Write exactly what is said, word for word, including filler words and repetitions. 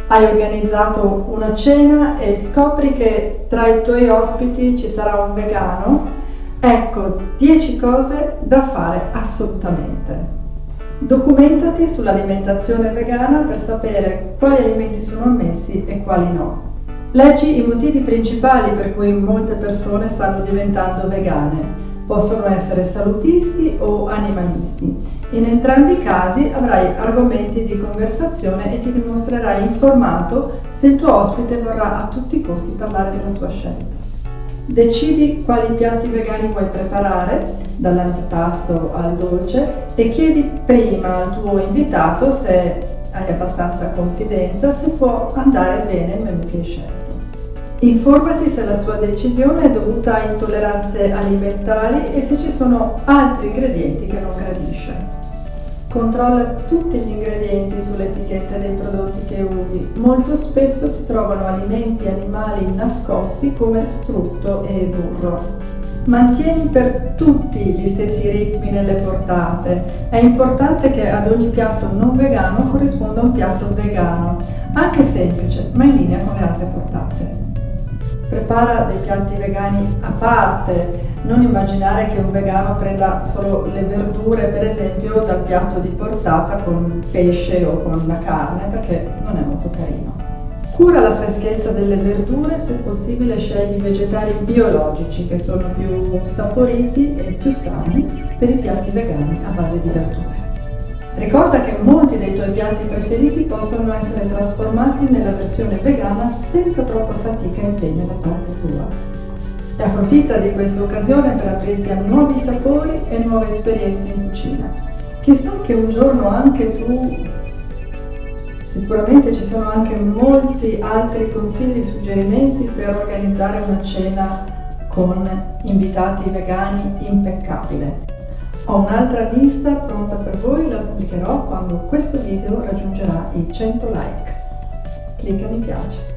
Hai organizzato una cena e scopri che tra i tuoi ospiti ci sarà un vegano? Ecco dieci cose da fare assolutamente. Documentati sull'alimentazione vegana per sapere quali alimenti sono ammessi e quali no. Leggi i motivi principali per cui molte persone stanno diventando vegane. Possono essere salutisti o animalisti. In entrambi i casi avrai argomenti di conversazione e ti dimostrerai informato se il tuo ospite vorrà a tutti i costi parlare della sua scelta. Decidi quali piatti vegani vuoi preparare, dall'antipasto al dolce, e chiedi prima al tuo invitato, se hai abbastanza confidenza, se può andare bene il menù che hai scelto. Informati se la sua decisione è dovuta a intolleranze alimentari e se ci sono altri ingredienti che non gradisce. Controlla tutti gli ingredienti sulle etichette dei prodotti che usi. Molto spesso si trovano alimenti animali nascosti come strutto e burro. Mantieni per tutti gli stessi ritmi nelle portate. È importante che ad ogni piatto non vegano corrisponda un piatto vegano, anche semplice, ma in linea con le altre portate. Prepara dei piatti vegani a parte, non immaginare che un vegano prenda solo le verdure, per esempio, dal piatto di portata con pesce o con la carne, perché non è molto carino. Cura la freschezza delle verdure, se possibile scegli vegetali biologici che sono più saporiti e più sani per i piatti vegani a base di verdure. Ricorda che molti dei tuoi piatti preferiti possono essere trasformati nella versione vegana senza troppa fatica e impegno da parte tua. E approfitta di questa occasione per aprirti a nuovi sapori e nuove esperienze in cucina. Chissà che un giorno anche tu, sicuramente ci sono anche molti altri consigli e suggerimenti per organizzare una cena con invitati vegani impeccabile. Ho un'altra lista pronta per voi, la pubblicherò quando questo video raggiungerà i cento like. Clicca mi piace.